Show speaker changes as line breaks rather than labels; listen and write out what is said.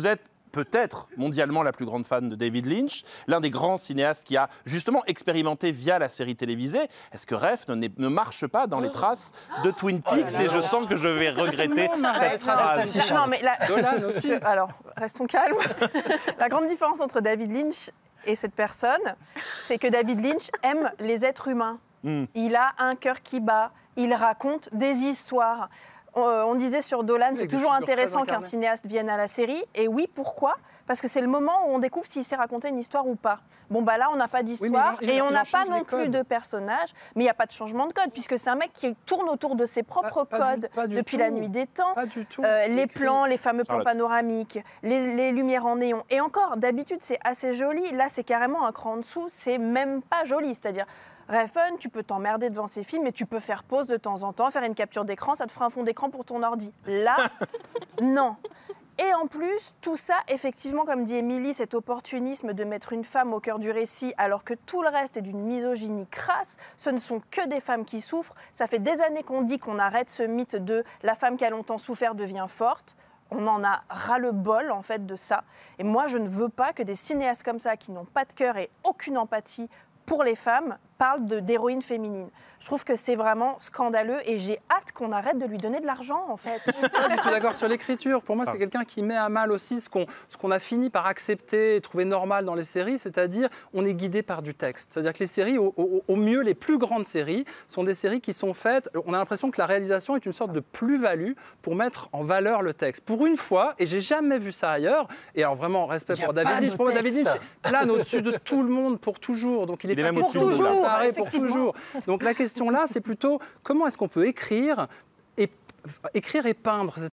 vous êtes peut-être mondialement la plus grande fan de David Lynch, l'un des grands cinéastes qui a justement expérimenté via la série télévisée. Est-ce que Ref ne marche pas dans les traces de Twin Peaks? Et je sens que je vais regretter cette phrase.
Non, mais alors, restons calmes. La grande différence entre David Lynch et cette personne, c'est que David Lynch aime les êtres humains. Il a un cœur qui bat, il raconte des histoires. On disait sur Dolan, c'est toujours intéressant qu'un cinéaste vienne à la série. Et oui, pourquoi ? Parce que c'est le moment où on découvre s'il sait raconter une histoire ou pas. Bon, bah là, on n'a pas d'histoire et on n'a pas non plus de personnage. Mais il n'y a pas de changement de code, puisque c'est un mec qui tourne autour de ses propres codes depuis la nuit des temps.
Pas du tout.
Les plans, les fameux plans panoramiques, les lumières en néon. Et encore, d'habitude, c'est assez joli. Là, c'est carrément un cran en dessous. C'est même pas joli. C'est-à-dire... Refn, tu peux t'emmerder devant ces films, mais tu peux faire pause de temps en temps, faire une capture d'écran, ça te fera un fond d'écran pour ton ordi. Là, non. Et en plus, tout ça, effectivement, comme dit Émilie, cet opportunisme de mettre une femme au cœur du récit, alors que tout le reste est d'une misogynie crasse, ce ne sont que des femmes qui souffrent. Ça fait des années qu'on dit qu'on arrête ce mythe de la femme qui a longtemps souffert devient forte. On en a ras-le-bol, en fait, de ça. Et moi, je ne veux pas que des cinéastes comme ça, qui n'ont pas de cœur et aucune empathie pour les femmes, parlent d'héroïnes féminines. Je trouve que c'est vraiment scandaleux et j'ai hâte qu'on arrête de lui donner de l'argent, en fait.
Je suis pas du tout d'accord sur l'écriture. Pour moi, c'est quelqu'un qui met à mal aussi ce qu'on a fini par accepter et trouver normal dans les séries, c'est-à-dire on est guidé par du texte. C'est-à-dire que les séries, au mieux, les plus grandes séries, sont des séries qui sont faites, on a l'impression que la réalisation est une sorte de plus-value pour mettre en valeur le texte. Pour une fois, et j'ai jamais vu ça ailleurs, et alors vraiment, respect pour David Lynch, pour moi, David Lynch plane au-dessus de tout le monde pour toujours, donc il est pas
pour
toujours,
pour toujours. Donc la question là, c'est plutôt comment est-ce qu'on peut écrire et peindre,